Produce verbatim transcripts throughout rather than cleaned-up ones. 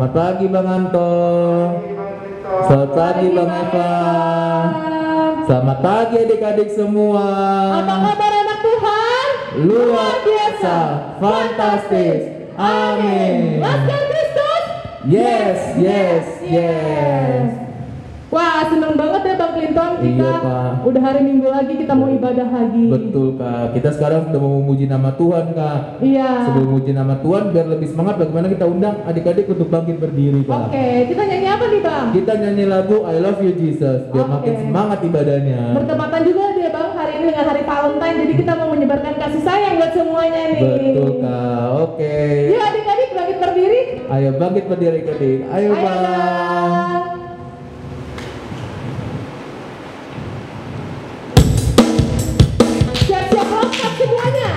Selamat pagi Bang Anton. Selamat pagi Bang Eva. Selamat pagi adik-adik semua. Apa kabar anak Tuhan? Luar biasa, fantastis. Amin. Laskar Kristus? Yes, yes, yes. Wah, seneng banget ya Bang Clinton. Kita Iya, Kak. udah hari Minggu lagi, kita mau ibadah lagi. Betul Kak, kita sekarang sudah mau memuji nama Tuhan Kak. Iya. Sebelum memuji nama Tuhan, biar lebih semangat, bagaimana kita undang adik-adik untuk bangkit berdiri Kak. Oke, kita nyanyi apa nih Bang? Kita nyanyi lagu I Love You Jesus, biar Oke. makin semangat ibadahnya. Bertepatan juga dia Bang, hari ini dengan hari Valentine, jadi kita mau menyebarkan kasih sayang buat semuanya nih. Betul Kak, oke. Yuk adik-adik bangkit berdiri. Ayo bangkit berdiri adik. Ayo, Ayo Bang. Bang. Siap-siap lengkap semuanya.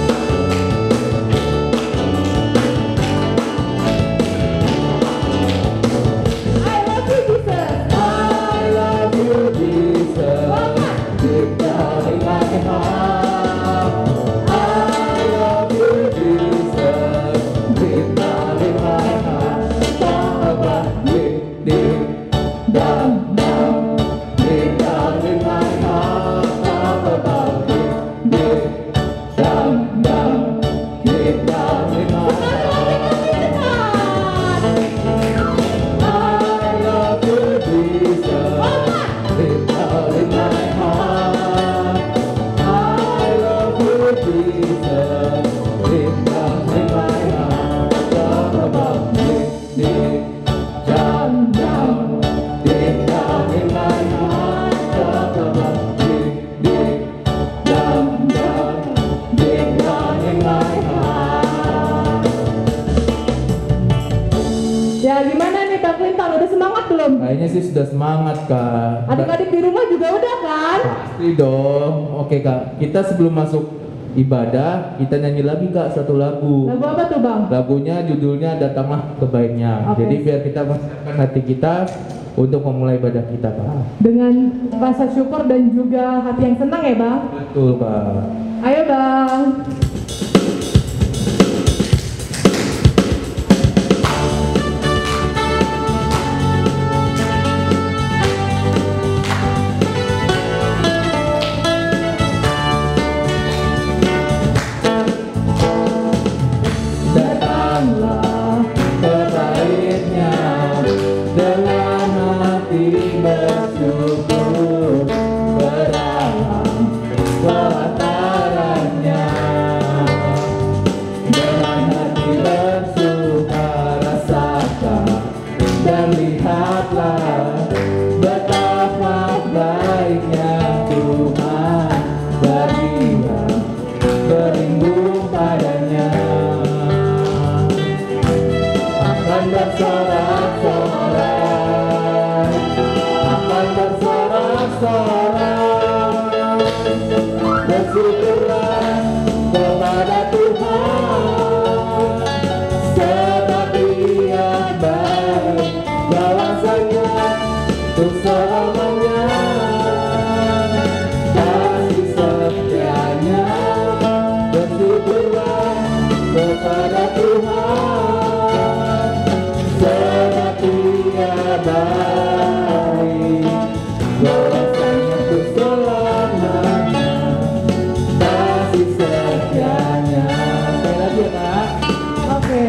I love you Jesus. I love you Jesus, deep down in my heart. I love you Jesus, deep down in my heart. Talk about deep, deep down, down, deep down in my heart. Talk about deep, deep down, down, deep down in my heart. I love you Jesus, deep down in my heart. I love you Jesus, deep down in my heart. Talk about deep, deep down, down, deep down in my heart. Talk about deep, deep down, down, deep down in my heart. Ya gimana nih Bang Clinton, udah semangat belum? Kayaknya sih sudah semangat Kak. Adik-adik di rumah juga udah kan? Pasti dong. Oke Kak, kita sebelum masuk ibadah, kita nyanyi lagi Kak satu lagu. Lagu apa tuh Bang? Lagunya judulnya Datanglah Kebaiknya. Oke. Jadi biar kita mempersiapkan hati kita untuk memulai ibadah kita Kak. Dengan rasa syukur dan juga hati yang senang ya Bang. Betul Kak. Ayo Bang. Datanglah kebaiknya dengan hati bersyukur, berdalam pelatarannya. Dengan hati bersuka rasakan dan lihatlah betapa baiknya Tuhan, berinya berlindung padanya. Akan bersorak-sorak, akan bersorak-sorak, bersyukurlah kepada Tuhan, sebab Dia baik, bahwasanya untuk selamanya kasih setianya. Bersyukurlah kepada Tuhan, sebab Dia baik, bahwasanya untuk selamanya kasih setianya. Sekali lagi ya Kak. Oke.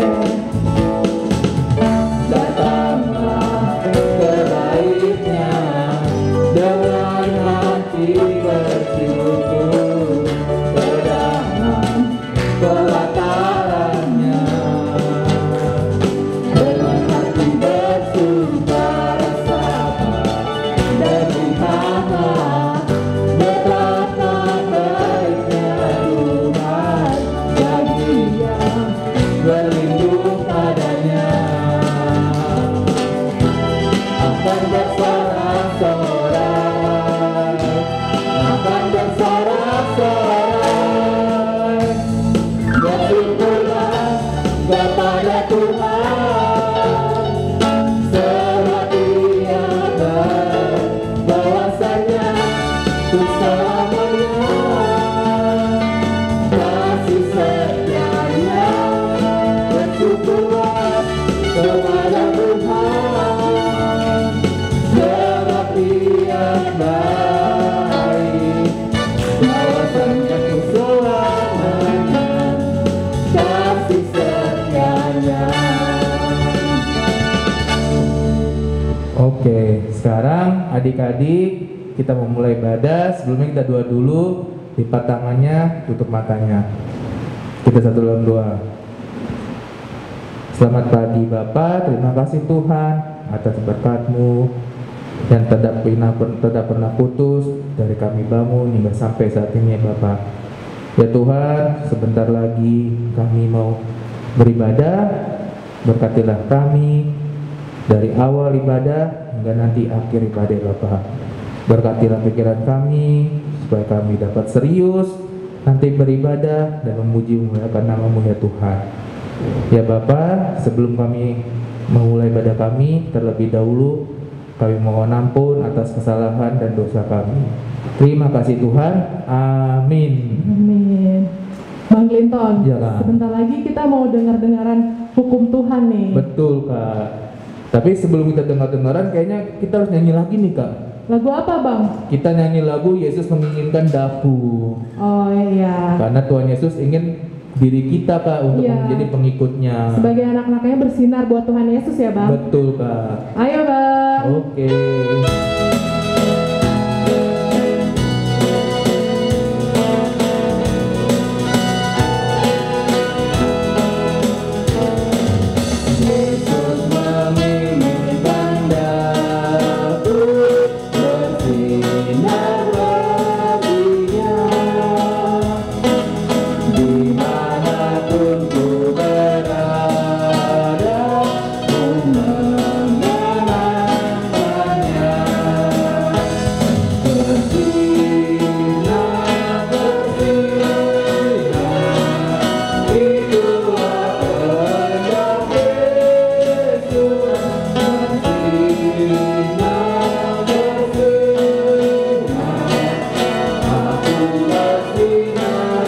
Datanglah kebaiknya dengan hati bersyukur, berdalam pelatarannya. Dengan hati bersuka rasakan dan lihatlah betapa baiknya Tuhan, bagi yang berlindung padanya. Akan bersorak-sorak, akan bersorak-sorak, bersyukurlah kepada Tuhan, sebab Dia baik, bahwasanya untuk selamanya kasih setianya. Bersyukurlah kepada baik, bahwasanya selamanya kasih setianya. Oke, sekarang adik-adik kita memulai ibadah. Sebelumnya kita doa dulu. Lipat tangannya, tutup matanya. Kita satu dalam doa. Selamat pagi Bapa, terima kasih Tuhan atas berkat-Mu yang tidak pernah tidak pernah putus dari kami bangun hingga sampai saat ini ya Bapak. Ya Tuhan, sebentar lagi kami mau beribadah. Berkatilah kami dari awal ibadah hingga nanti akhir ibadah Bapak. Berkatilah pikiran kami supaya kami dapat serius nanti beribadah dan memuji memuliakan nama-Mu ya Tuhan. Ya Bapa, sebelum kami memulai ibadah kami, terlebih dahulu kami mohon ampun atas kesalahan dan dosa kami. Terima kasih Tuhan. Amin. Amin. Bang Clinton, Ya, Kak. sebentar lagi kita mau dengar-dengaran hukum Tuhan nih. Betul Kak. Tapi sebelum kita dengar-dengaran, kayaknya kita harus nyanyi lagi nih Kak. Lagu apa Bang? Kita nyanyi lagu Yesus menginginkan daku. Oh iya. Karena Tuhan Yesus ingin diri kita Kak untuk Iya. menjadi pengikutnya. Sebagai anak-anaknya bersinar buat Tuhan Yesus ya Bang. Betul Kak. Ayo Bang. Oke. Yesus menginginkan daku bersinar baginya, dimanapun ku berada, ku mengenangkannya. Bersinar, bersinar, itulah kehendak Yesus. Bersinar, bersinar, akulah sinar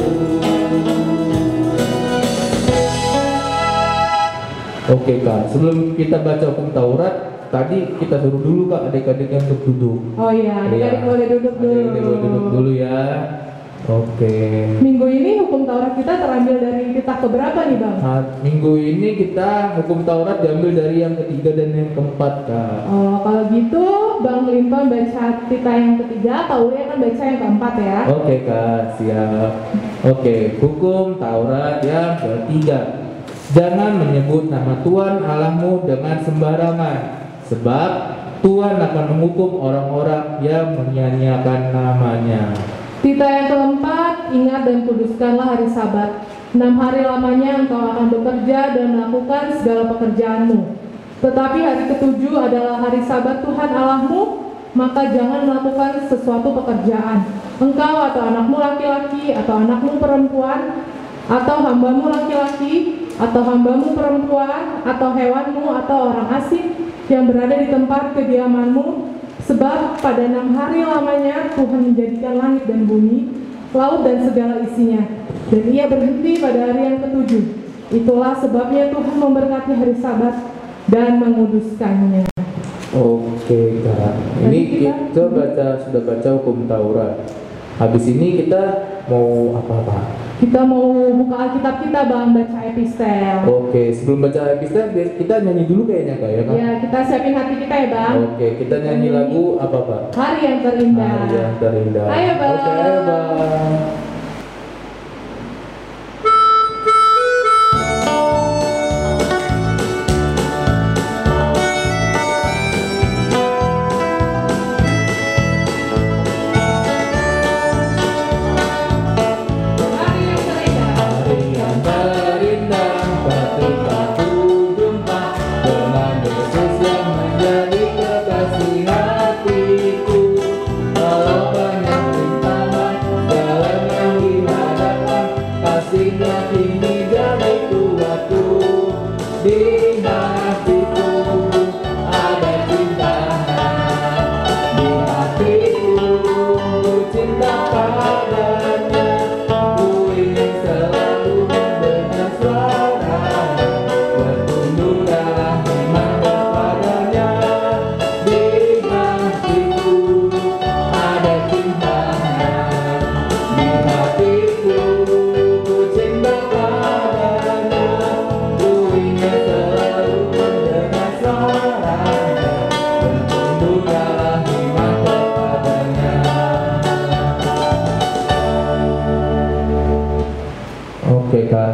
terus. Oke Kak, sebelum kita baca hukum Taurat, tadi kita suruh dulu Kak adik-adik yang untuk duduk. Oh iya, adik-adik boleh duduk dulu. Adik-adik boleh duduk dulu ya. Oke. Minggu ini hukum Taurat kita terambil dari kitab keberapa nih Bang? Nah, minggu ini kita hukum Taurat diambil dari yang ketiga dan yang keempat Kak. Oh kalau gitu Bang Clinton baca kita yang ketiga, Kak Uli akan baca yang keempat ya. Oke Kak, siap. Oke, hukum Taurat yang ketiga. Jangan menyebut nama Tuhan Allahmu dengan sembarangan, sebab Tuhan akan menghukum orang-orang yang menyia-nyiakan namanya. Tita yang keempat, ingat dan kuduskanlah hari Sabat. Enam hari lamanya engkau akan bekerja dan melakukan segala pekerjaanmu. Tetapi hari ketujuh adalah hari Sabat Tuhan Allahmu, maka jangan melakukan sesuatu pekerjaan. Engkau atau anakmu laki-laki atau anakmu perempuan atau hambamu laki-laki atau hambamu perempuan atau hewanmu atau orang asing yang berada di tempat kediamanmu. Sebab pada enam hari lamanya Tuhan menjadikan langit dan bumi, laut dan segala isinya, dan ia berhenti pada hari yang ketujuh. Itulah sebabnya Tuhan memberkati hari Sabat dan menguduskannya. Oke Kak, ini Tadi kita- kita baca sudah baca hukum Taurat. Habis ini kita mau apa-apa? Kita mau buka Alkitab kita Bang, baca epistel. Oke, sebelum baca epistel kita nyanyi dulu kayaknya Kak ya Kak? Ya, kita siapin hati kita ya Bang. Oke, kita nyanyi lagu apa Pak? Hari yang terindah. Hari yang terindah. Ayo, Bang. Oke, ayo Bang. Hari yang terindah. Hari yang terindah ketika ku jumpa dengan Yesus yang menjadi kekasih hatiku. Walau banyak rintangan, jalannya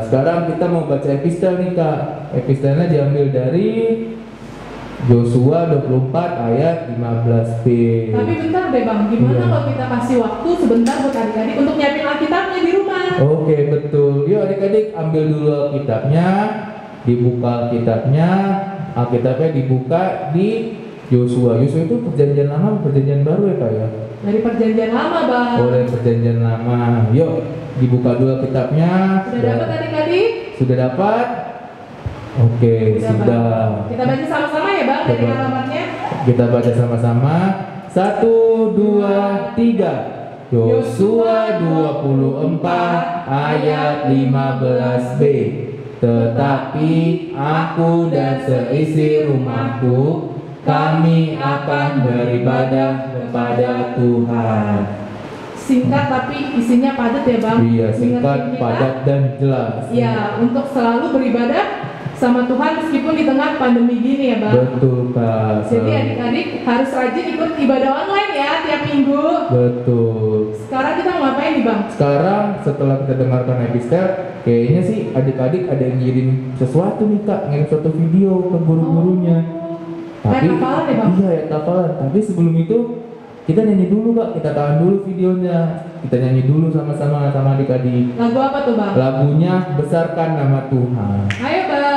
sekarang kita mau baca epistel nih Kak. Epistelnya diambil dari Yosua dua puluh empat ayat lima belas b. Tapi bentar deh Bang, gimana Iya. kalau kita kasih waktu sebentar buat adik-adik untuk nyiapin Alkitabnya di rumah? Oke, betul. Yuk adik-adik ambil dulu Alkitabnya, dibuka Alkitabnya. Alkitabnya dibuka di Yosua. Yosua itu perjanjian lama atau perjanjian baru ya Kak ya? Dari perjanjian lama Bang. Oh, dari perjanjian lama. Yuk dibuka dulu Alkitabnya. Sudah dapat adik-adik? Sudah dapat? Oke, Sudah, sudah. Bang. Kita baca sama-sama ya Bang dari Coba. alamatnya. Kita baca sama-sama. Satu, dua, tiga. Yosua dua puluh empat ayat lima belas b. Tetapi aku dan seisi rumahku, kami akan beribadah kepada Tuhan. Singkat tapi isinya padat ya Bang. Iya, Ingetin singkat, kita, padat, dan jelas. Ya, untuk selalu beribadah sama Tuhan meskipun di tengah pandemi gini ya Bang. Betul Kak. Jadi adik-adik harus rajin ikut ibadah online ya tiap minggu. Betul. Sekarang kita mau ngapain nih Bang? Sekarang setelah kita dengarkan epistel, kayaknya sih adik-adik ada yang ngirim sesuatu nih Kak, ngirim suatu video ke guru-gurunya. Ayat hafalan ya, Bang? Iya, ayat hafalan. Tapi sebelum itu kita nyanyi dulu Kak, kita tahan dulu videonya. Kita nyanyi dulu sama-sama sama adik-adik. Lagu apa tuh Bang? Lagunya Besarkan Nama Tuhan. Ayo Bang.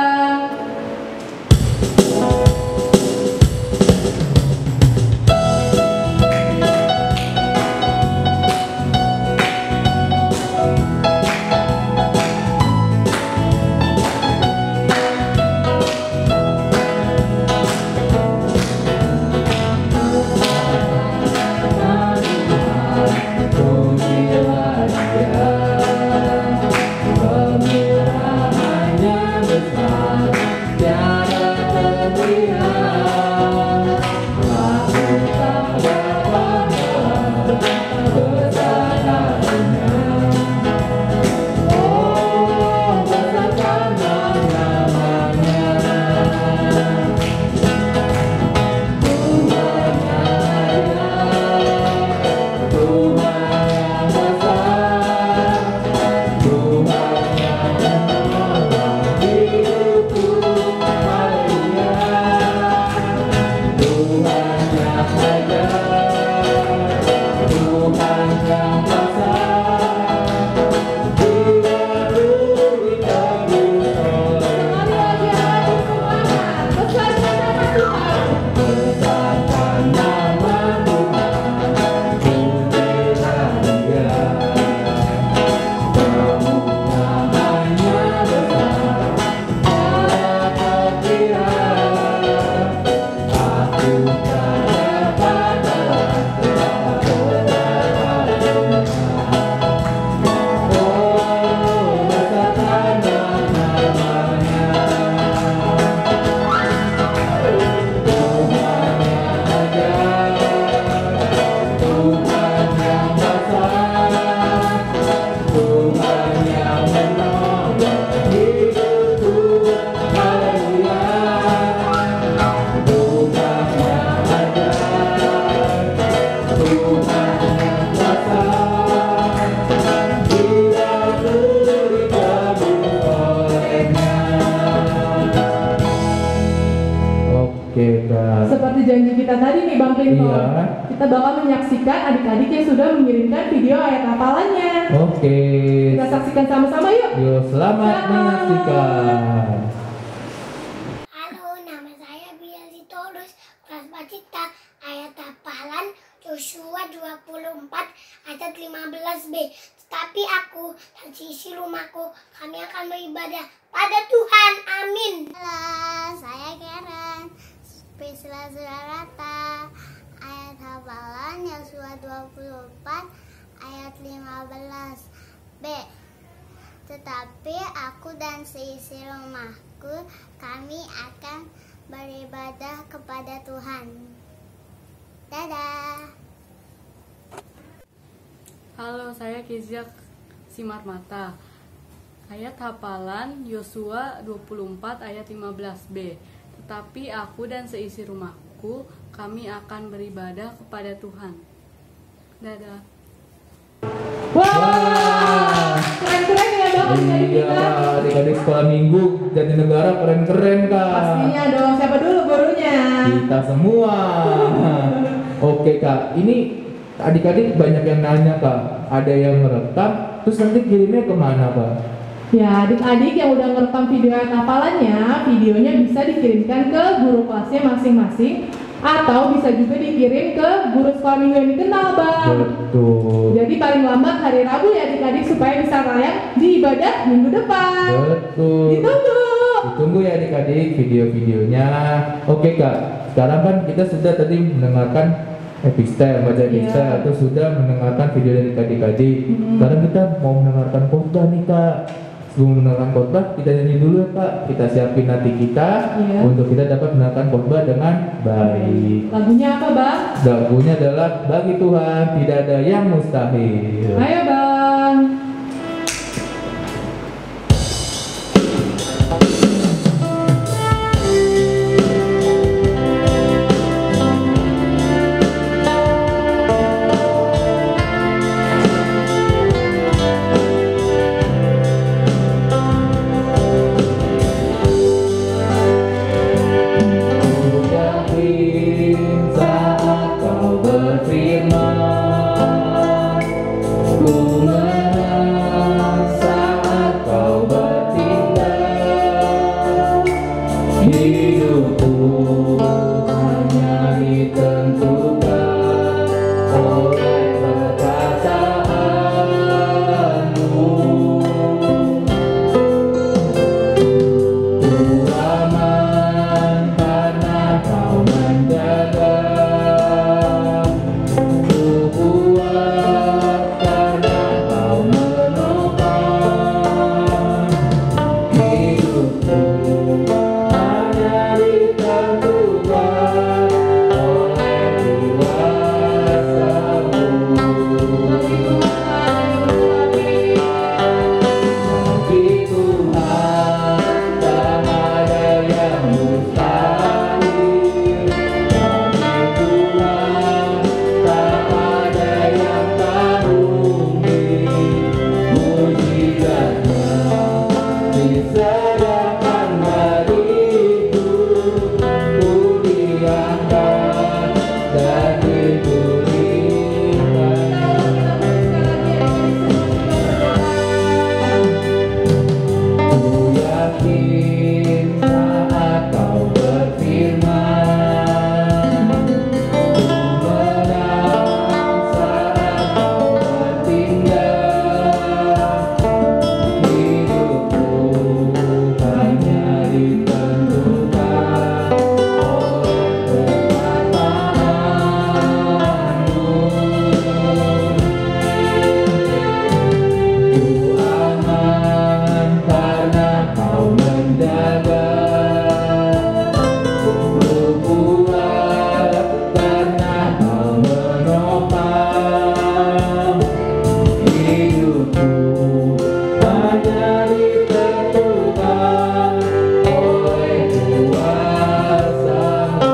Pujilah Dia, pemurahannya besar, tiada terlihat. Aku tak dapat besar hatinya. Oh, besarkanlah namanya. Tuhannya ada, Tuhan yang besar, Tuhan yang menolong hidupku, haleluya. Tuhan yang ajar, Tuhan yang besar, tidak peduli tebus olehnya. Besarkan nama Tuhan. Besarkan nama Tuhan, pujilah Dia. Pemurahannya besar, tiada terkira. Aku tak dapat balas betapa besar hatinya. Oh, besarkanlah namanya. Tuhan yang ajar, Tuhan yang besar, Tuhan yang menolong hidupku, haleluya. Tuhan yang ajar, Tuhan yang besar, tidak peduli tebus olehnya. Oke Kak. Seperti janji kita tadi nih Bang Clinton, Iya. kita bakal menyaksikan adik-adik yang sudah mengirimkan video ayat hafalannya. Oke. Kita saksikan sama-sama yuk. Yuk, selamat Selamat. menyaksikan. Halo, nama saya Biali Torus, kelas Bacita, ayat hafalan Yosua dua puluh empat ayat lima belas b. Tetapi aku dan sisi rumahku, kami akan beribadah pada Tuhan. Amin. Halo, saya Karen, spesial Surata, ayat hafalan Yosua dua puluh empat ayat lima belas b. Tetapi aku dan seisi rumahku, kami akan beribadah kepada Tuhan. Dadah. Halo, saya Kezia Simarmata. Ayat hafalan Yosua dua puluh empat ayat lima belas b. Tetapi aku dan seisi rumahku, kami akan beribadah kepada Tuhan. Dadah. Wah, keren-keren ya Bang adik-adik Iya, kita. adik-adik sekolah minggu Jatinegara keren-keren Kak. Pastinya dong, siapa dulu gurunya? Kita semua. Oke Kak, ini adik-adik banyak yang nanya Kak, ada yang merekam, terus nanti kirimnya kemana Kak? Ya, adik-adik yang udah ngerekam video hafalannya, videonya bisa dikirimkan ke guru kelasnya masing-masing, atau bisa juga dikirim ke guru sekolah minggu yang dikenal, Bang. Betul. Jadi paling lambat hari Rabu ya adik-adik, supaya bisa tayang di ibadah minggu depan. Betul. Ditunggu. Ditunggu ya adik-adik video-videonya. Oke Kak, sekarang kan kita sudah tadi mendengarkan epistel, baca epistel, Iya. atau sudah mendengarkan video dari adik-adik. Hmm. Sekarang kita mau mendengarkan khotbah nih Kak. Sebelum mendengarkan khotbah, kita nyanyi dulu ya Kak. Kita siapin hati kita Iya. untuk kita dapat mendengarkan khotbah dengan baik. Lagunya apa, Bang? Lagunya adalah Bagi Tuhan Tidak Ada Yang Mustahil. Ayo, Bang. Saat kau berfirman, ku menang saat kau bertindak. Hidupku hanya ditentukan oleh perkataanmu. Ku aman karena kau menjaga. Ku kuat karena kau menopang. Hidupku hanya ditentukan oleh kuasa-Mu. Bagi Tuhan tak ada yang mustahil. Bagi Tuhan tak ada yang tak mungkin. Mujizatnya disediakan bagiku. Ku diangkat dan diberikan. Ku yakin saat kau berfirman, ku menang saat kau bertindak. Hidupku hanya ditentukan oleh perkataanmu. Ku aman karena kau menjaga. Ku kuat karena kau menopang. Hidupku hanya ditentukan oleh kuasa-Mu.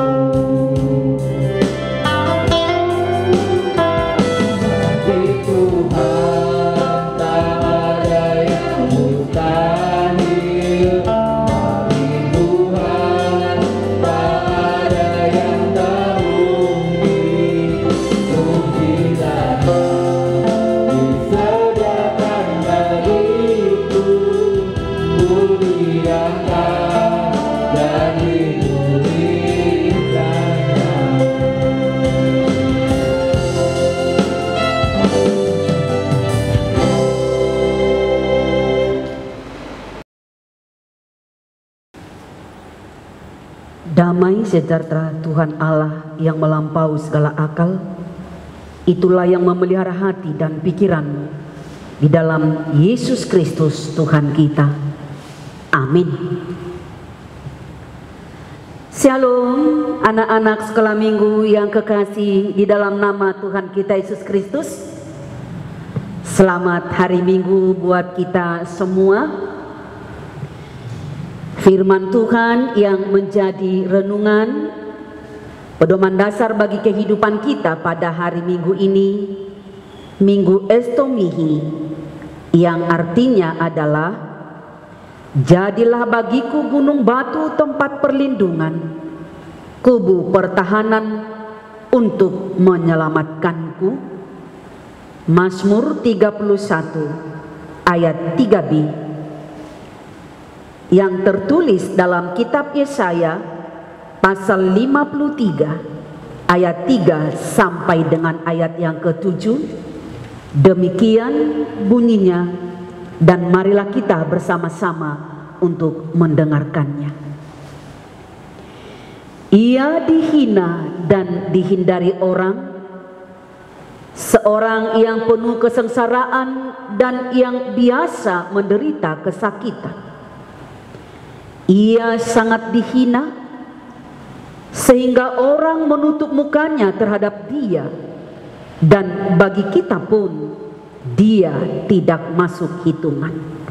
Bagi Tuhan tak ada yang mustahil. Bagi Tuhan tak ada yang tak mungkin. Mujizatnya disediakan bagiku. Ku diangkat dan diberikan. Damai sejahtera Tuhan Allah yang melampaui segala akal, itulah yang memelihara hati dan pikiranmu di dalam Yesus Kristus Tuhan kita. Amin. Shalom anak-anak sekolah minggu yang kekasih di dalam nama Tuhan kita Yesus Kristus. Selamat hari Minggu buat kita semua. Firman Tuhan yang menjadi renungan pedoman dasar bagi kehidupan kita pada hari Minggu ini, Minggu Estomihi, yang artinya adalah Jadilah bagiku gunung batu tempat perlindungan, kubu pertahanan untuk menyelamatkanku. Mazmur tiga puluh satu ayat tiga b yang tertulis dalam kitab Yesaya pasal lima puluh tiga ayat tiga sampai dengan ayat yang ketujuh. Demikian bunyinya, dan marilah kita bersama-sama untuk mendengarkannya. Ia dihina dan dihindari orang, seorang yang penuh kesengsaraan dan yang biasa menderita kesakitan. Ia sangat dihina sehingga orang menutup mukanya terhadap dia, dan bagi kita pun dia tidak masuk hitungan.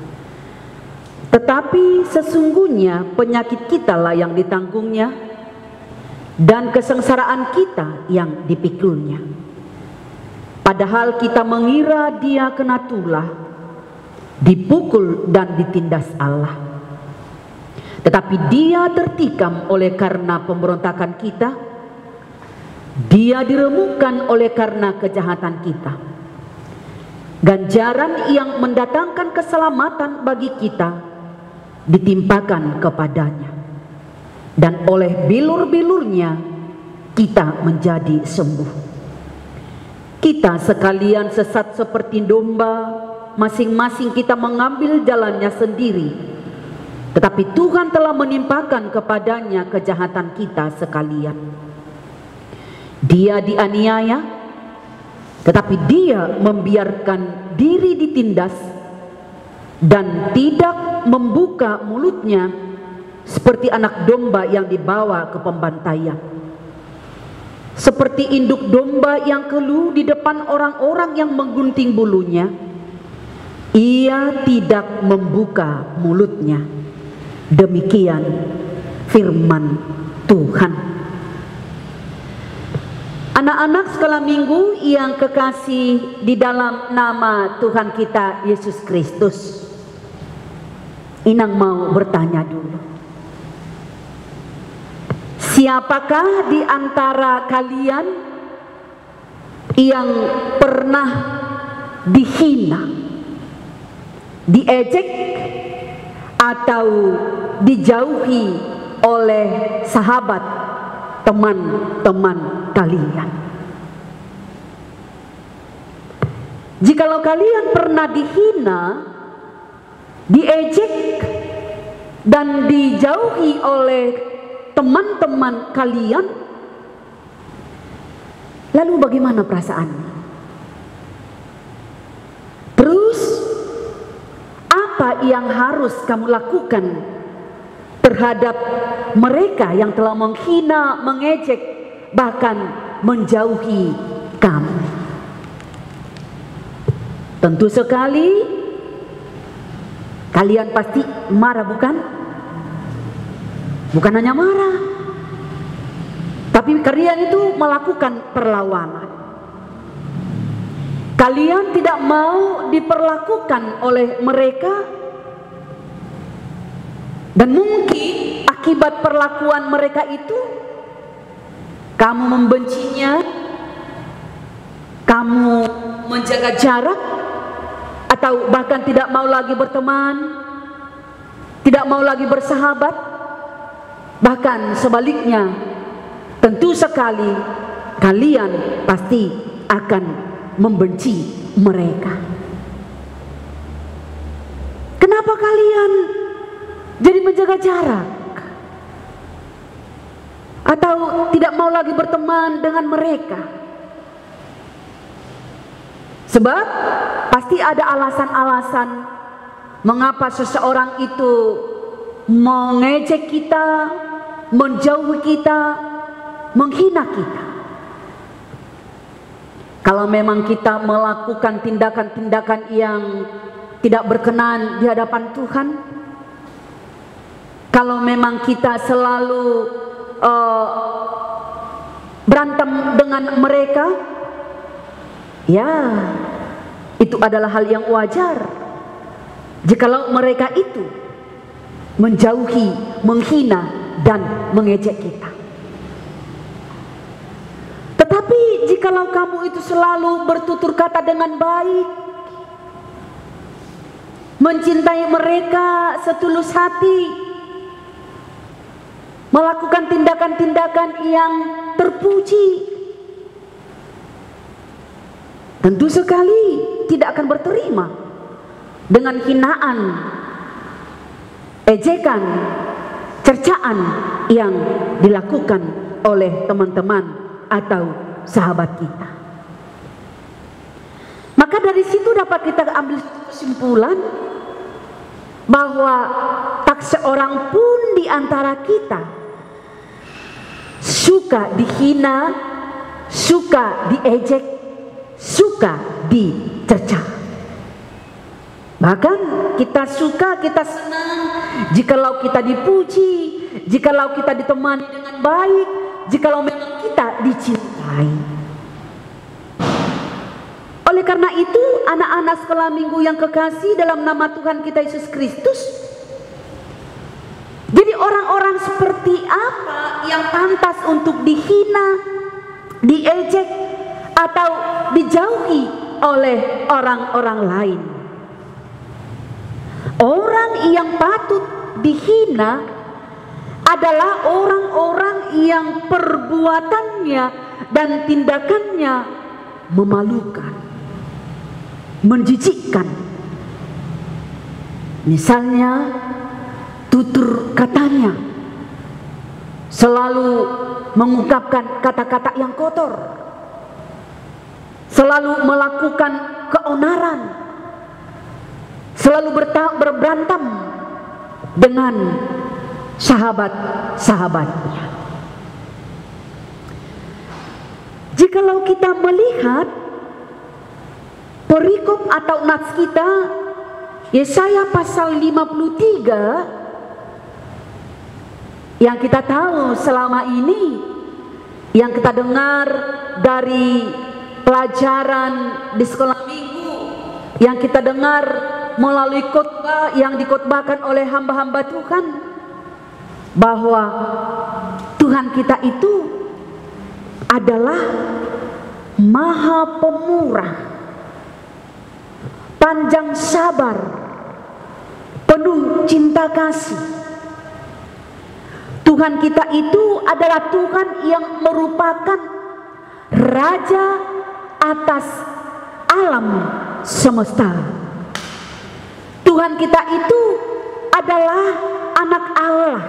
Tetapi sesungguhnya penyakit kitalah yang ditanggungnya, dan kesengsaraan kita yang dipikulnya. Padahal kita mengira dia kena tulah, dipukul dan ditindas Allah. Tetapi dia tertikam oleh karena pemberontakan kita, dia diremukkan oleh karena kejahatan kita. Ganjaran yang mendatangkan keselamatan bagi kita ditimpakan kepadanya, dan oleh bilur-bilurnya kita menjadi sembuh. Kita sekalian sesat seperti domba, masing-masing kita mengambil jalannya sendiri. Tetapi Tuhan telah menimpakan kepadanya kejahatan kita sekalian. Dia dianiaya, tetapi dia membiarkan diri ditindas dan tidak membuka mulutnya seperti anak domba yang dibawa ke pembantaian. Seperti induk domba yang keluh di depan orang-orang yang menggunting bulunya, ia tidak membuka mulutnya. Demikian firman Tuhan. Anak-anak sekolah minggu yang kekasih di dalam nama Tuhan kita Yesus Kristus, Inang mau bertanya dulu, siapakah di antara kalian yang pernah dihina, diejek, atau dijauhi oleh sahabat, teman-teman kalian? Jikalau kalian pernah dihina, diejek, dan dijauhi oleh teman-teman kalian, lalu bagaimana perasaannya? Terus apa yang harus kamu lakukan terhadap mereka yang telah menghina, mengejek, bahkan menjauhi kamu? Tentu sekali kalian pasti marah, bukan? Bukan hanya marah, tapi kalian itu melakukan perlawanan. Kalian tidak mau diperlakukan oleh mereka, dan mungkin akibat perlakuan mereka itu kamu membencinya, kamu menjaga jarak, atau bahkan tidak mau lagi berteman, tidak mau lagi bersahabat. Bahkan sebaliknya, tentu sekali kalian pasti akan membenci mereka. Kenapa kalian jadi menjaga jarak, atau tidak mau lagi berteman dengan mereka? Sebab pasti ada alasan-alasan mengapa seseorang itu mengejek kita, menjauhi kita, menghina kita. Kalau memang kita melakukan tindakan-tindakan yang tidak berkenan di hadapan Tuhan, kalau memang kita selalu uh, berantem dengan mereka, ya itu adalah hal yang wajar. Jikalau mereka itu menjauhi, menghina, dan mengejek kita. Tetapi jikalau kamu itu selalu bertutur kata dengan baik, mencintai mereka setulus hati, melakukan tindakan-tindakan yang terpuji, tentu sekali tidak akan berterima dengan hinaan, ejekan, cercaan yang dilakukan oleh teman-teman atau sahabat kita. Maka dari situ dapat kita ambil kesimpulan bahwa tak seorang pun di antara kita suka dihina, suka diejek, suka dicerca. Bahkan kita suka, kita senang jikalau kita dipuji, jikalau kita ditemani dengan baik, jikalau memang kita dicintai. Oleh karena itu, anak-anak sekolah minggu yang kekasih dalam nama Tuhan kita Yesus Kristus, jadi orang-orang seperti apa yang pantas untuk dihina, diejek, atau dijauhi oleh orang-orang lain? Orang yang patut dihina adalah orang-orang yang perbuatannya dan tindakannya memalukan, menjijikkan. Misalnya tutur katanya selalu mengungkapkan kata-kata yang kotor, selalu melakukan keonaran, selalu berberantem dengan sahabat-sahabatnya. Jikalau kita melihat perikop atau nats kita, Yesaya pasal lima puluh tiga, yang kita tahu selama ini, yang kita dengar dari pelajaran di sekolah minggu, yang kita dengar melalui khotbah yang dikhotbahkan oleh hamba-hamba Tuhan, bahwa Tuhan kita itu adalah Maha Pemurah, panjang sabar, penuh cinta kasih. Tuhan kita itu adalah Tuhan yang merupakan Raja atas alam semesta. Tuhan kita itu adalah anak Allah.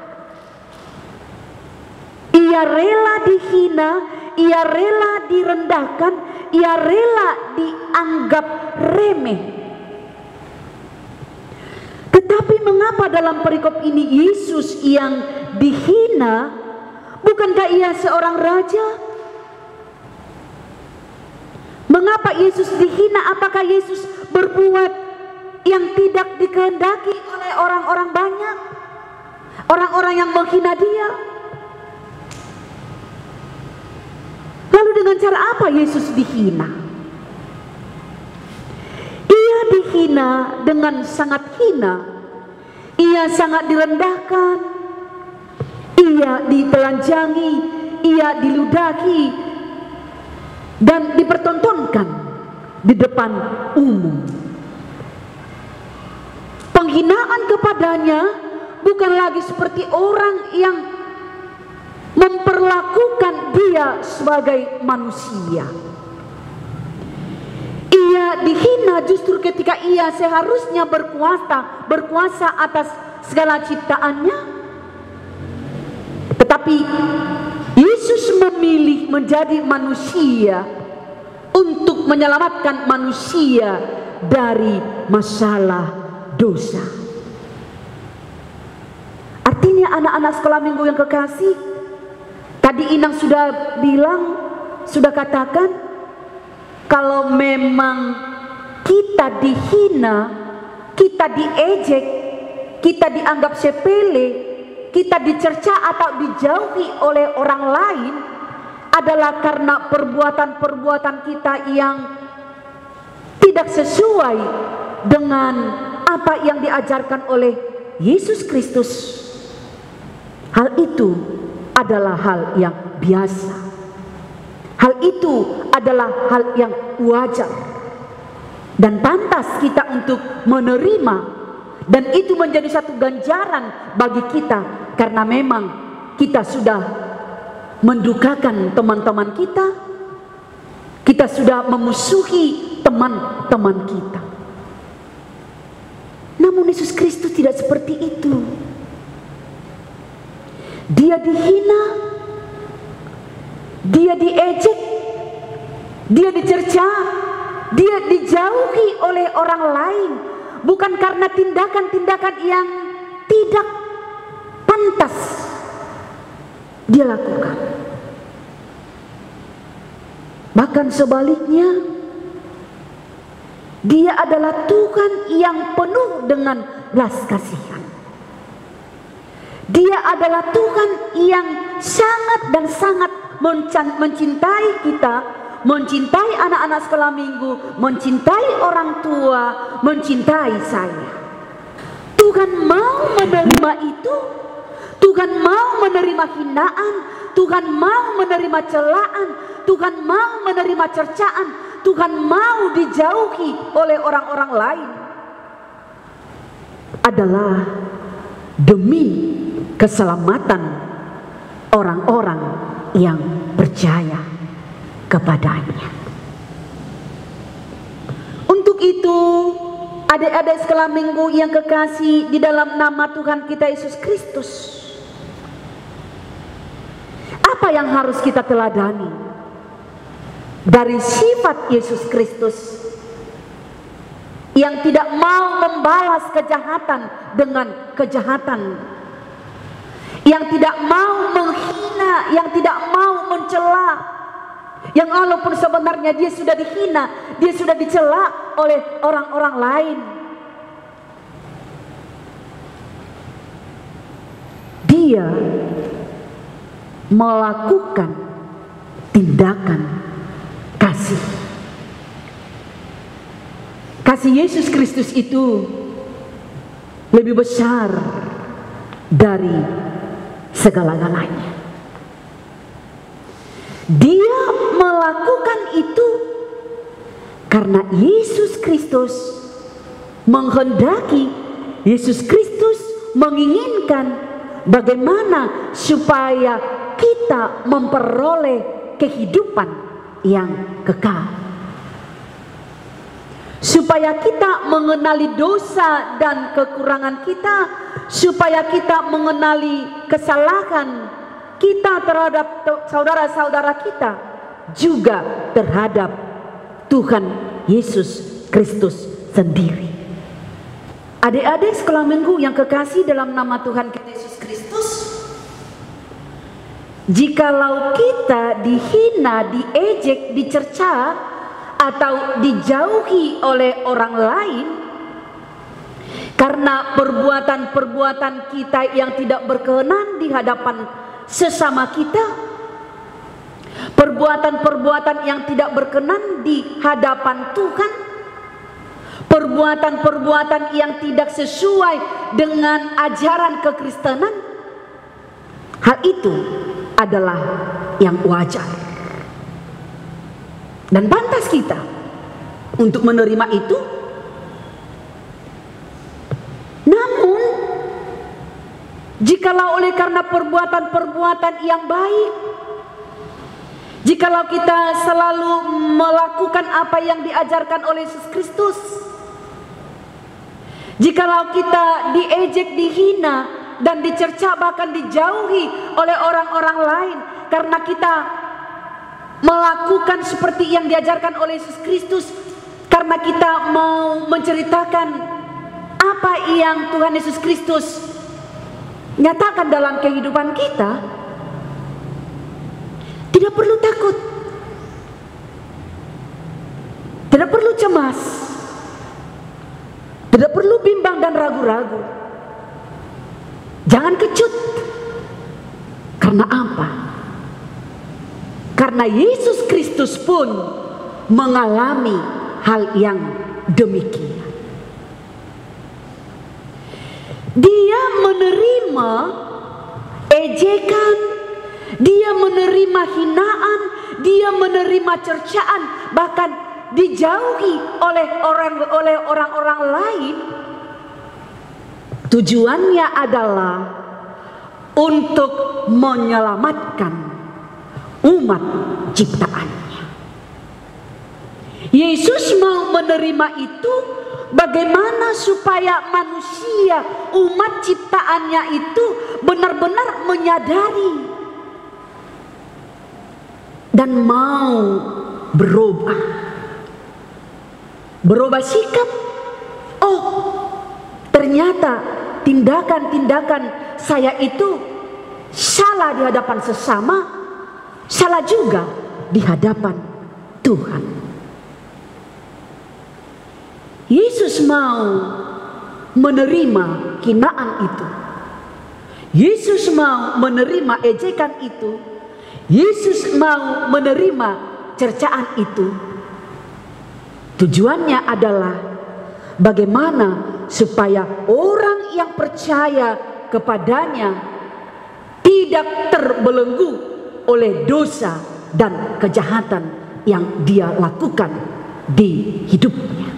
Ia rela dihina, ia rela direndahkan, ia rela dianggap remeh. Tetapi mengapa dalam perikop ini Yesus yang dihina? Bukankah ia seorang raja? Mengapa Yesus dihina? Apakah Yesus berbuat yang tidak dikehendaki oleh orang-orang banyak, orang-orang yang menghina dia? Lalu dengan cara apa Yesus dihina? Ia dihina dengan sangat hina. Ia sangat direndahkan, ia ditelanjangi, ia diludahi, dan dipertontonkan di depan umum. Penghinaan kepadanya bukan lagi seperti orang yang memperlakukan dia sebagai manusia. Ia dihina justru ketika ia seharusnya berkuasa, berkuasa atas segala ciptaannya. Tetapi Yesus memilih menjadi manusia untuk menyelamatkan manusia dari masalah dosa. Artinya anak-anak sekolah minggu yang kekasih, tadi Inang sudah bilang, sudah katakan, kalau memang kita dihina, kita diejek, kita dianggap sepele, kita dicerca atau dijauhi oleh orang lain, adalah karena perbuatan-perbuatan kita yang tidak sesuai dengan apa yang diajarkan oleh Yesus Kristus, hal itu adalah hal yang biasa. Hal itu adalah hal yang wajar dan pantas kita untuk menerima, dan itu menjadi satu ganjaran bagi kita karena memang kita sudah mendukakan teman-teman kita, kita sudah memusuhi teman-teman kita. Namun Yesus Kristus tidak seperti itu. Dia dihina, dia diejek, dia dicerca, dia dijauhi oleh orang lain, bukan karena tindakan-tindakan yang tidak pantas dia lakukan. Bahkan sebaliknya, dia adalah Tuhan yang penuh dengan belas kasihan. Dia adalah Tuhan yang sangat dan sangat mencintai kita, mencintai anak-anak sekolah minggu, mencintai orang tua, mencintai saya. Tuhan mau menerima itu. Tuhan mau menerima hinaan, Tuhan mau menerima celaan, Tuhan mau menerima cercaan, Tuhan mau dijauhi oleh orang-orang lain. Adalah demi keselamatan orang-orang yang percaya kepadanya. Untuk itu, adik-adik sekolah minggu yang kekasih di dalam nama Tuhan kita Yesus Kristus, apa yang harus kita teladani dari sifat Yesus Kristus yang tidak mau membalas kejahatan dengan kejahatan, yang tidak mau menghina, yang tidak mau mencela, yang walaupun sebenarnya dia sudah dihina, dia sudah dicela oleh orang-orang lain. Dia melakukan tindakan kasih. Kasih Yesus Kristus itu lebih besar dari segala-galanya. Dia melakukan itu karena Yesus Kristus menghendaki, Yesus Kristus menginginkan bagaimana supaya kita memperoleh kehidupan yang kekal, supaya kita mengenali dosa dan kekurangan kita, supaya kita mengenali kesalahan kita terhadap saudara-saudara kita, juga terhadap Tuhan Yesus Kristus sendiri. Adik-adik sekolah minggu yang kekasih dalam nama Tuhan kita Yesus Kristus, jikalau kita dihina, diejek, dicerca, atau dijauhi oleh orang lain karena perbuatan-perbuatan kita yang tidak berkenan di hadapan sesama kita, perbuatan-perbuatan yang tidak berkenan di hadapan Tuhan, perbuatan-perbuatan yang tidak sesuai dengan ajaran kekristenan, hal itu adalah yang wajar dan pantas kita untuk menerima itu. Namun jikalau oleh karena perbuatan-perbuatan yang baik, jikalau kita selalu melakukan apa yang diajarkan oleh Yesus Kristus, jikalau kita diejek, dihina, dan dicerca, bahkan dijauhi oleh orang-orang lain karena kita melakukan seperti yang diajarkan oleh Yesus Kristus, karena kita mau menceritakan apa yang Tuhan Yesus Kristus nyatakan dalam kehidupan kita, tidak perlu takut, tidak perlu cemas, tidak perlu bimbang dan ragu-ragu. Jangan kecut. Karena apa? Karena Yesus Kristus pun mengalami hal yang demikian. Dia menerima ejekan, dia menerima hinaan, dia menerima cercaan, bahkan dijauhi oleh orang oleh orang-orang lain. Tujuannya adalah untuk menyelamatkan umat ciptaannya. Yesus mau menerima itu bagaimana supaya manusia, umat ciptaannya itu benar-benar menyadari dan mau berubah. Berubah sikap. Oh, ternyata tindakan-tindakan saya itu salah di hadapan sesama, salah juga di hadapan Tuhan. Yesus mau menerima hinaan itu. Yesus mau menerima ejekan itu. Yesus mau menerima cercaan itu. Tujuannya adalah bagaimana supaya orang yang percaya kepadanya tidak terbelenggu oleh dosa dan kejahatan yang dia lakukan di hidupnya.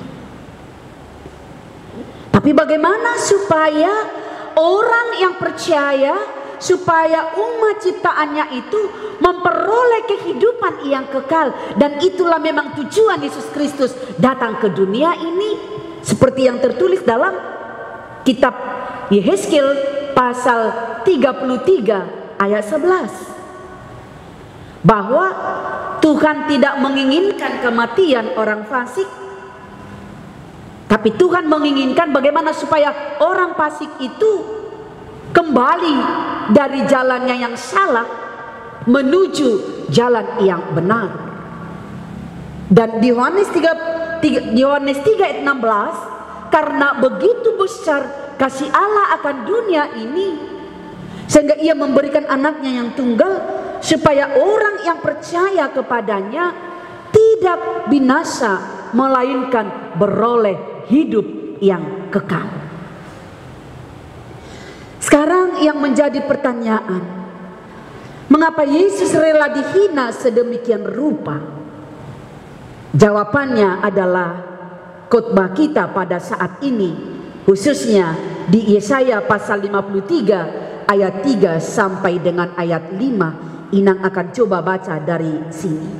Tapi bagaimana supaya orang yang percaya, supaya umat ciptaannya itu memperoleh kehidupan yang kekal. Dan itulah memang tujuan Yesus Kristus datang ke dunia ini, seperti yang tertulis dalam kitab Yehezkiel pasal tiga puluh tiga ayat sebelas, bahwa Tuhan tidak menginginkan kematian orang fasik, tapi Tuhan menginginkan bagaimana supaya orang fasik itu kembali dari jalannya yang salah menuju jalan yang benar. Dan di Yohanes tiga, di Yohanes tiga ayat enam belas, karena begitu besar kasih Allah akan dunia ini, sehingga ia memberikan anaknya yang tunggal, supaya orang yang percaya kepadanya tidak binasa, melainkan beroleh hidup yang kekal. Sekarang yang menjadi pertanyaan, mengapa Yesus rela dihina sedemikian rupa? Jawabannya adalah khotbah kita pada saat ini, khususnya di Yesaya pasal lima puluh tiga ayat tiga sampai dengan ayat lima. Inang akan coba baca dari sini.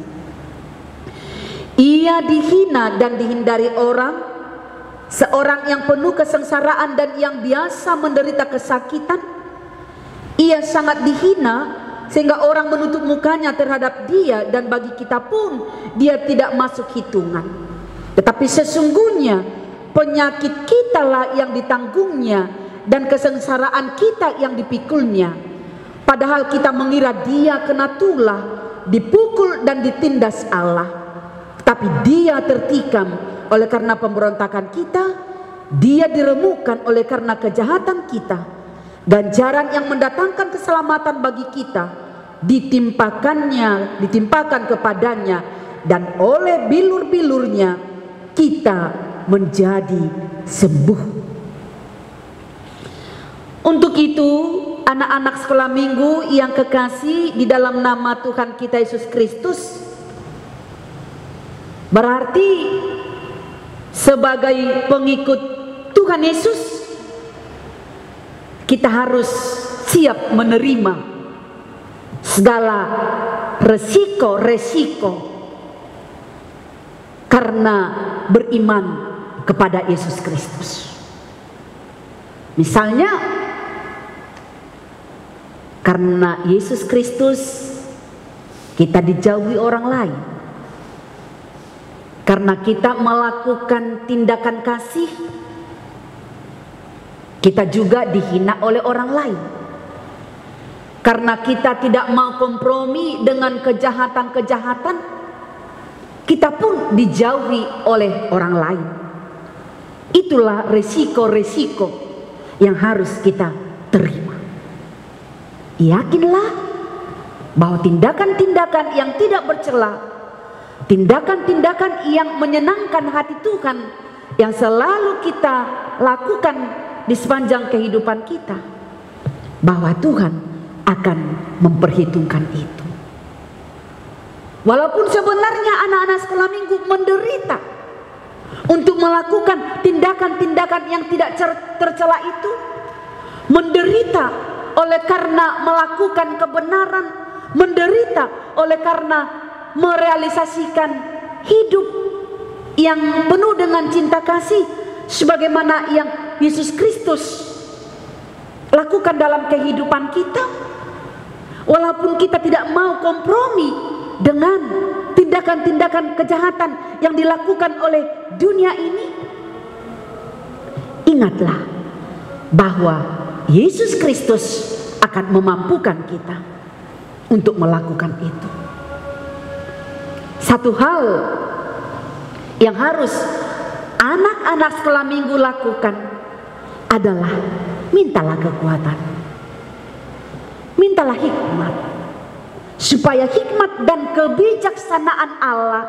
Ia dihina dan dihindari orang, seorang yang penuh kesengsaraan dan yang biasa menderita kesakitan. Ia sangat dihina sehingga orang menutup mukanya terhadap dia, dan bagi kita pun dia tidak masuk hitungan. Tetapi sesungguhnya penyakit kitalah yang ditanggungnya dan kesengsaraan kita yang dipikulnya. Padahal kita mengira dia kena tulah, dipukul dan ditindas Allah. Tapi dia tertikam oleh karena pemberontakan kita, dia diremukkan oleh karena kejahatan kita. Ganjaran yang mendatangkan keselamatan bagi kita ditimpakannya, ditimpakan kepadanya, dan oleh bilur-bilurnya kita menjadi sembuh. Untuk itu, anak-anak sekolah minggu yang kekasih di dalam nama Tuhan kita Yesus Kristus, berarti sebagai pengikut Tuhan Yesus, kita harus siap menerima segala resiko-resiko karena beriman kepada Yesus Kristus. Misalnya, karena Yesus Kristus kita dijauhi orang lain, karena kita melakukan tindakan kasih, kita juga dihina oleh orang lain. Karena kita tidak mau kompromi dengan kejahatan-kejahatan, kita pun dijauhi oleh orang lain. Itulah resiko-resiko yang harus kita terima. Yakinlah bahwa tindakan-tindakan yang tidak bercela, tindakan-tindakan yang menyenangkan hati Tuhan, yang selalu kita lakukan di sepanjang kehidupan kita, bahwa Tuhan akan memperhitungkan itu. Walaupun sebenarnya anak-anak sekolah minggu menderita untuk melakukan tindakan-tindakan yang tidak tercela itu, menderita oleh karena melakukan kebenaran, menderita oleh karena merealisasikan hidup yang penuh dengan cinta kasih sebagaimana yang Yesus Kristus lakukan dalam kehidupan kita. Walaupun kita tidak mau kompromi dengan tindakan-tindakan kejahatan yang dilakukan oleh dunia ini, ingatlah bahwa Yesus Kristus akan memampukan kita untuk melakukan itu. Satu hal yang harus anak-anak sekolah minggu lakukan adalah mintalah kekuatan, mintalah hikmat, supaya hikmat dan kebijaksanaan Allah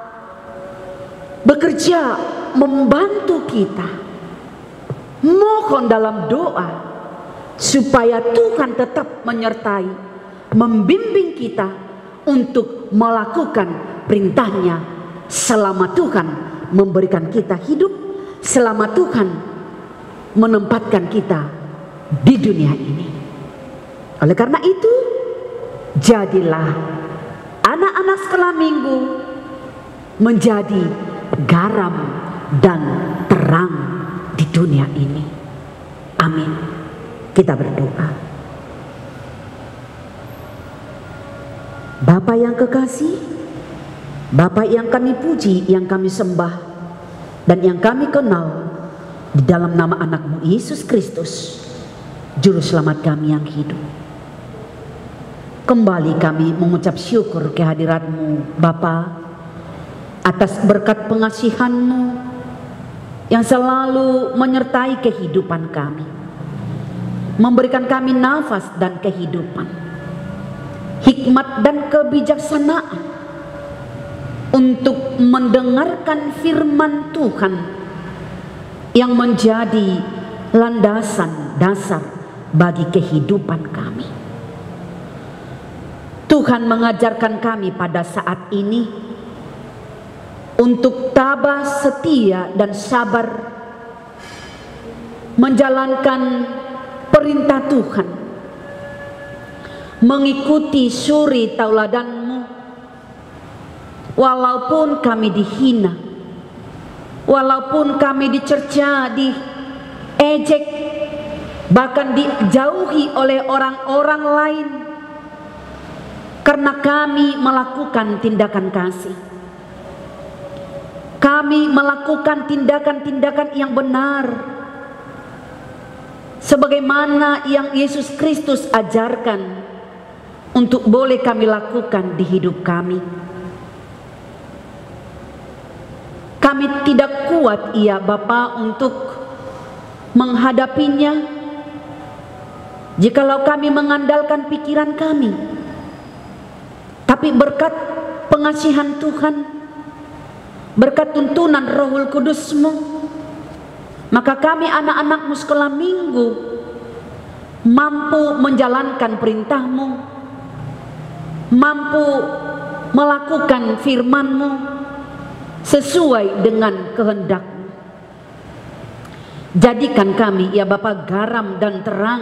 bekerja membantu kita. Mohon dalam doa supaya Tuhan tetap menyertai, membimbing kita untuk melakukan perintahnya selama Tuhan memberikan kita hidup, selama Tuhan menempatkan kita di dunia ini. Oleh karena itu, jadilah anak-anak sekolah minggu menjadi garam dan terang di dunia ini. Amin. Kita berdoa. Bapa yang kekasih, Bapa yang kami puji, yang kami sembah, dan yang kami kenal di dalam nama anak-Mu Yesus Kristus, Juru Selamat kami yang hidup. Kembali kami mengucap syukur kehadirat-Mu Bapa, atas berkat pengasihan-Mu yang selalu menyertai kehidupan kami, memberikan kami nafas dan kehidupan, hikmat dan kebijaksanaan untuk mendengarkan firman Tuhan yang menjadi landasan dasar bagi kehidupan kami. Tuhan mengajarkan kami pada saat ini untuk tabah, setia, dan sabar menjalankan perintah Tuhan, mengikuti suri tauladan-Mu, walaupun kami dihina, walaupun kami dicerca, diejek, bahkan dijauhi oleh orang-orang lain, karena kami melakukan tindakan kasih. Kami melakukan tindakan-tindakan yang benar, sebagaimana yang Yesus Kristus ajarkan untuk boleh kami lakukan di hidup kami. Kami tidak kuat, ya Bapa, untuk menghadapinya jikalau kami mengandalkan pikiran kami. Tapi berkat pengasihan Tuhan, berkat tuntunan Rohul Kudus-Mu, maka kami anak-anak-Mu sekolah minggu mampu menjalankan perintah-Mu, mampu melakukan firman-Mu sesuai dengan kehendak-Mu. Jadikan kami, ya Bapa, garam dan terang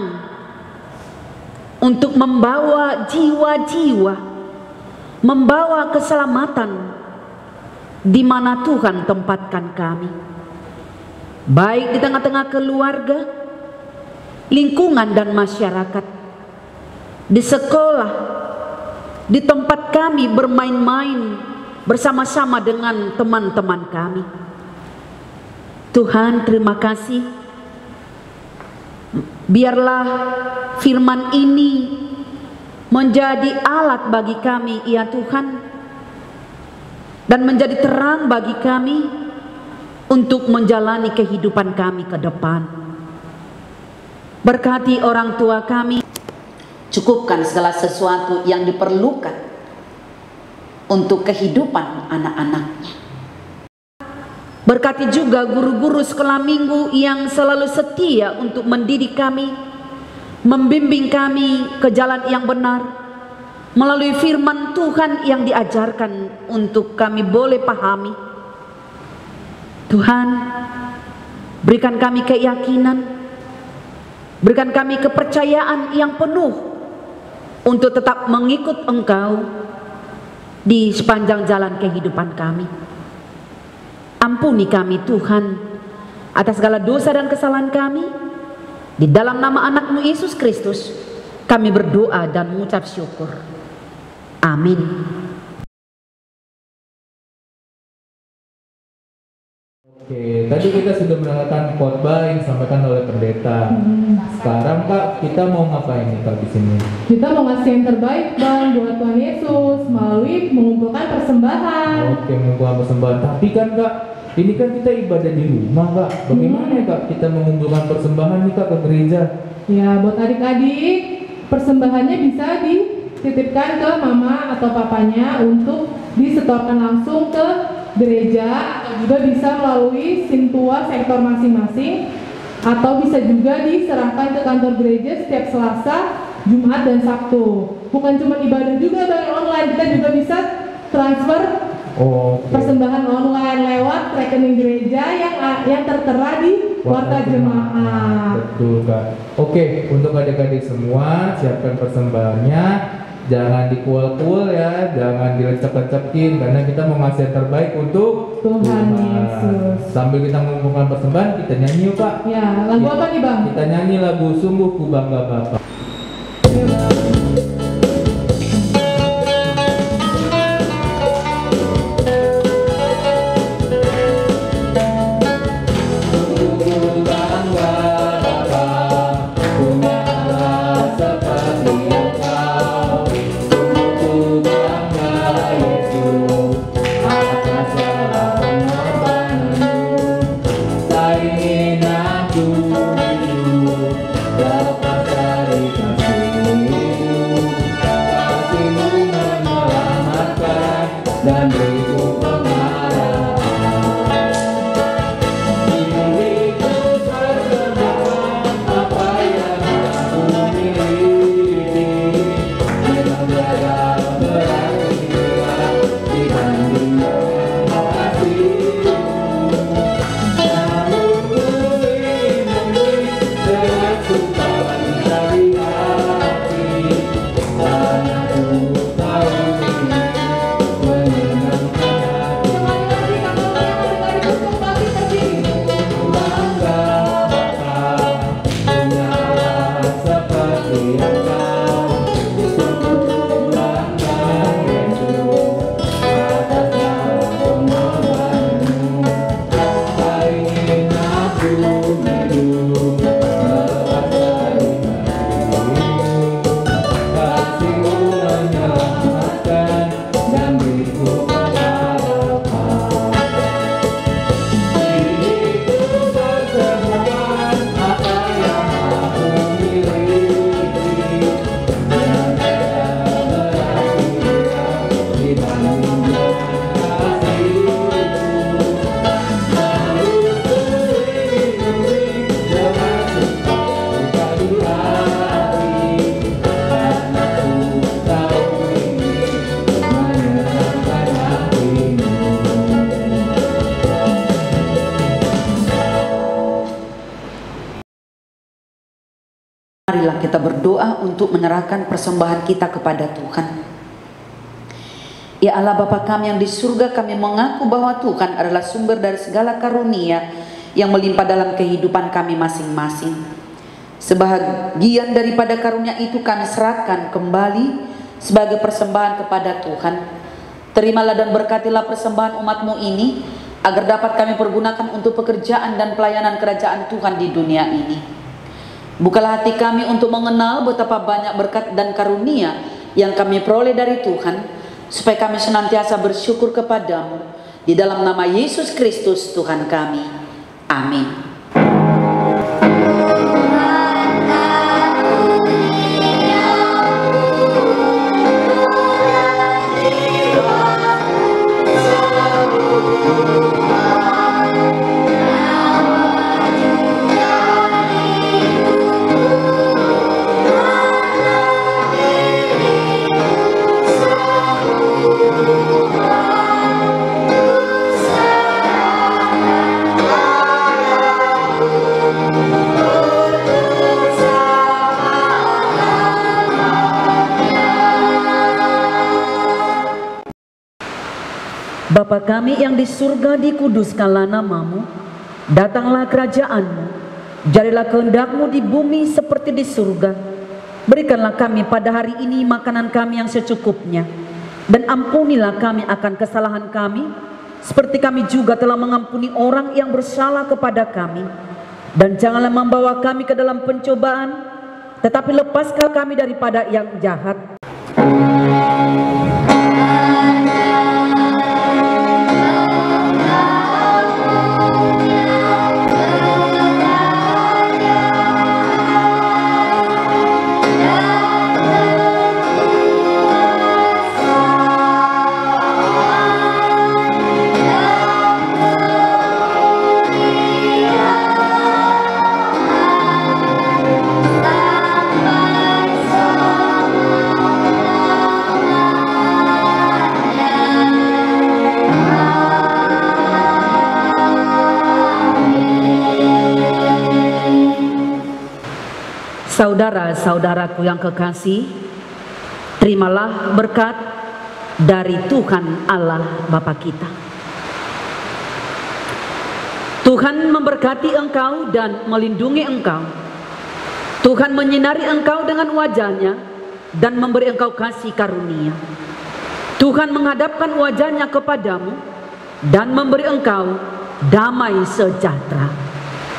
untuk membawa jiwa-jiwa, membawa keselamatan di mana Tuhan tempatkan kami, baik di tengah-tengah keluarga, lingkungan dan masyarakat, di sekolah, di tempat kami bermain-main bersama-sama dengan teman-teman kami. Tuhan, terima kasih. Biarlah firman ini menjadi alat bagi kami, ya Tuhan, dan menjadi terang bagi kami untuk menjalani kehidupan kami ke depan. Berkati orang tua kami, cukupkan segala sesuatu yang diperlukan untuk kehidupan anak-anaknya. Berkati juga guru-guru sekolah minggu yang selalu setia untuk mendidik kami, membimbing kami ke jalan yang benar melalui firman Tuhan yang diajarkan untuk kami boleh pahami. Tuhan, berikan kami keyakinan, berikan kami kepercayaan yang penuh untuk tetap mengikut Engkau di sepanjang jalan kehidupan kami. Ampuni kami Tuhan atas segala dosa dan kesalahan kami. Di dalam nama anak-Mu Yesus Kristus kami berdoa dan mengucap syukur. Amin. Oke, tadi kita sudah mendengarkan khotbah yang disampaikan oleh pendeta. Sekarang Kak, kita mau ngapain nih Kak di sini? Kita mau ngasih yang terbaik Bang buat Tuhan Yesus melalui mengumpulkan persembahan. Oke, mengumpulkan persembahan. Tapi kan Kak, ini kan kita ibadah di rumah Kak. Bagaimana ya Kak kita mengumpulkan persembahan nih Kak ke gereja? Ya, buat adik-adik, persembahannya bisa dititipkan ke mama atau papanya untuk disetorkan langsung ke gereja, atau juga bisa melalui Sintua sektor masing-masing, atau bisa juga diserahkan ke kantor gereja setiap Selasa, Jumat, dan Sabtu. Bukan cuma ibadah juga Bang online, kita juga bisa transfer Oh, okay. persembahan online lewat rekening gereja yang yang tertera di warta jemaat. Betul Kak. Oke, untuk adik-adik semua siapkan persembahannya. Jangan dikual-kual ya, jangan dilecek-lecekin, karena kita mau ngasih yang terbaik untuk Tuhan Yesus. Sambil kita mengumpulkan persembahan, kita nyanyi yuk Kak. Ya, lagu apa nih Bang? Kita nyanyi lagu Sungguh Ku Bangga Bapa. Marilah kita berdoa untuk menyerahkan persembahan kita kepada Tuhan. Ya Allah Bapa kami yang di surga, kami mengaku bahwa Tuhan adalah sumber dari segala karunia yang melimpah dalam kehidupan kami masing-masing. Sebahagian daripada karunia itu kami serahkan kembali sebagai persembahan kepada Tuhan. Terimalah dan berkatilah persembahan umat-Mu ini, agar dapat kami pergunakan untuk pekerjaan dan pelayanan kerajaan Tuhan di dunia ini. Bukalah hati kami untuk mengenal betapa banyak berkat dan karunia yang kami peroleh dari Tuhan, supaya kami senantiasa bersyukur kepadamu. Di dalam nama Yesus Kristus Tuhan kami. Amin. Amin. Bapa kami yang di surga, dikuduskanlah namamu, datanglah kerajaanmu, jadilah kehendak-Mu di bumi seperti di surga. Berikanlah kami pada hari ini makanan kami yang secukupnya, dan ampunilah kami akan kesalahan kami, seperti kami juga telah mengampuni orang yang bersalah kepada kami. Dan janganlah membawa kami ke dalam pencobaan, tetapi lepaskan kami daripada yang jahat. Saudara-saudaraku yang kekasih, terimalah berkat dari Tuhan Allah Bapa kita. Tuhan memberkati engkau dan melindungi engkau. Tuhan menyinari engkau dengan wajah-Nya dan memberi engkau kasih karunia. Tuhan menghadapkan wajah-Nya kepadamu dan memberi engkau damai sejahtera.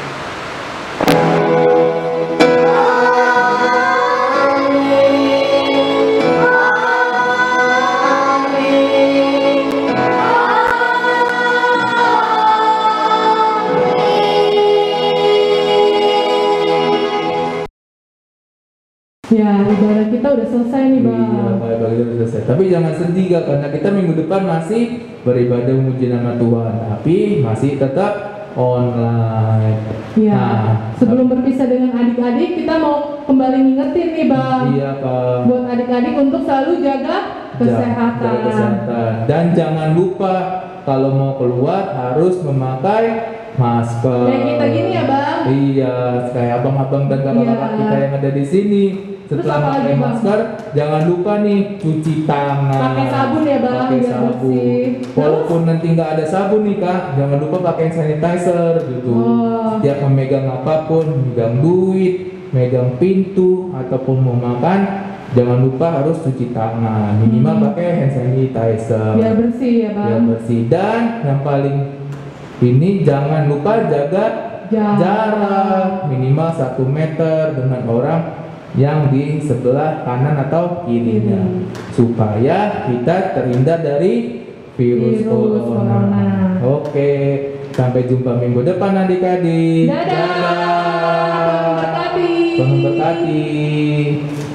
Ya, ibadah kita udah selesai nih, Bang. Iya, ibadah kita udah selesai. Tapi jangan sedih, Kak, karena kita minggu depan masih beribadah memuji nama Tuhan, tapi masih tetap online. Iya. Nah, sebelum berpisah dengan adik-adik, kita mau kembali ngingetin nih, Bang. Iya, Kak. Buat adik-adik untuk selalu jaga kesehatan. Jaga kesehatan. Dan jangan lupa kalau mau keluar harus memakai masker. Kayak kita gini ya, Bang. Iya, kayak abang-abang dan kakak-kakak Iya. kita yang ada di sini. Setelah Terus apa pakai lagi, Bang? masker, jangan lupa nih cuci tangan. Pakai sabun ya, Bang, Pakai biar sabun. bersih. Walaupun nanti nggak ada sabun nih, Kak, jangan lupa pakai sanitizer gitu. Oh. Setiap memegang apapun, memegang duit, megang pintu ataupun mau makan, jangan lupa harus cuci tangan. Minimal Hmm. pakai hand sanitizer. Biar bersih ya, Bang. Biar bersih. Dan yang paling ini jangan lupa jaga Jarak. jarak minimal satu meter dengan orang yang di sebelah kanan atau kirinya, Kiri. supaya kita terhindar dari virus, Virus corona. corona. Oke, sampai jumpa minggu depan adik-adik. Dadah. Tuhan memberkati. Tuhan memberkati.